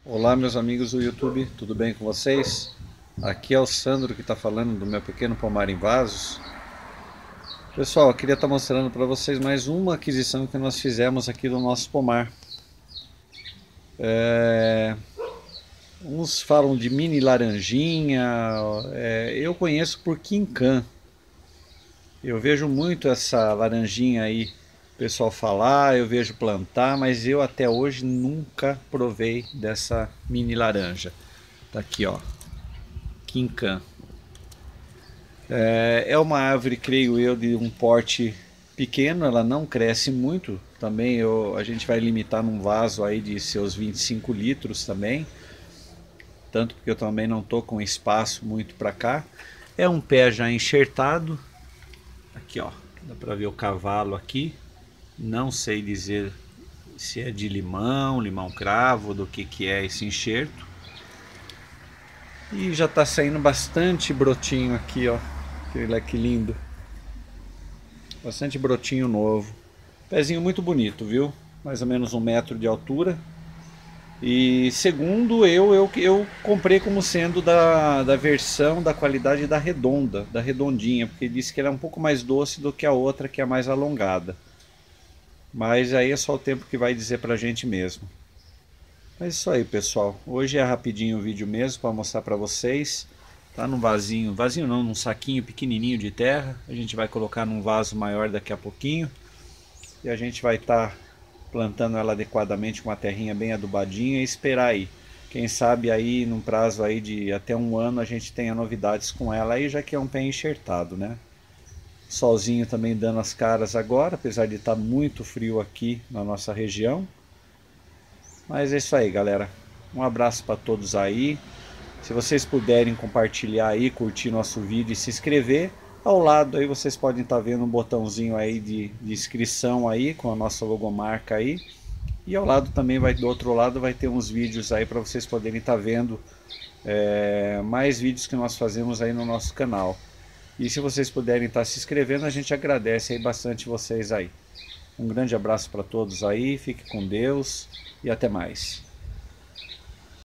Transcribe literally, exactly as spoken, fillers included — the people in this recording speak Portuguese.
Olá, meus amigos do YouTube, tudo bem com vocês? Aqui é o Sandro que está falando do meu pequeno pomar em vasos. Pessoal, eu queria estar mostrando para vocês mais uma aquisição que nós fizemos aqui do nosso pomar. É... Uns falam de mini laranjinha, é... eu conheço por quincan. Eu vejo muito essa laranjinha aí, o pessoal falar, eu vejo plantar, mas eu até hoje nunca provei dessa mini laranja. Tá aqui, ó. Quincan. É, é uma árvore, creio eu, de um porte pequeno, ela não cresce muito. Também eu, a gente vai limitar num vaso aí de seus vinte e cinco litros também. Tanto porque eu também não estou com espaço muito para cá. É um pé já enxertado. Aqui, ó, dá para ver o cavalo aqui. Não sei dizer se é de limão, limão cravo, do que, que é esse enxerto. E já está saindo bastante brotinho aqui, ó. Olha que lindo. Bastante brotinho novo. Pezinho muito bonito, viu? Mais ou menos um metro de altura. E segundo eu, eu, eu comprei como sendo da, da versão da qualidade da redonda, da redondinha, porque disse que ela é um pouco mais doce do que a outra, que é mais alongada. Mas aí é só o tempo que vai dizer pra gente mesmo. É isso aí, pessoal. Hoje é rapidinho o vídeo mesmo para mostrar para vocês. Tá num vasinho, vasinho não, num saquinho pequenininho de terra. A gente vai colocar num vaso maior daqui a pouquinho. E a gente vai estar tá plantando ela adequadamente com uma terrinha bem adubadinha e esperar aí. Quem sabe aí num prazo aí de até um ano a gente tenha novidades com ela aí, já que é um pé enxertado, né? Solzinho também dando as caras agora, apesar de estar muito frio aqui na nossa região. Mas é isso aí, galera. Um abraço para todos aí. Se vocês puderem compartilhar aí, curtir nosso vídeo e se inscrever, ao lado aí vocês podem estar vendo um botãozinho aí de, de inscrição aí, com a nossa logomarca aí. E ao lado também, vai do outro lado, vai ter uns vídeos aí para vocês poderem estar vendo é, mais vídeos que nós fazemos aí no nosso canal. E se vocês puderem estar se inscrevendo, a gente agradece aí bastante vocês aí. Um grande abraço para todos aí, fique com Deus e até mais.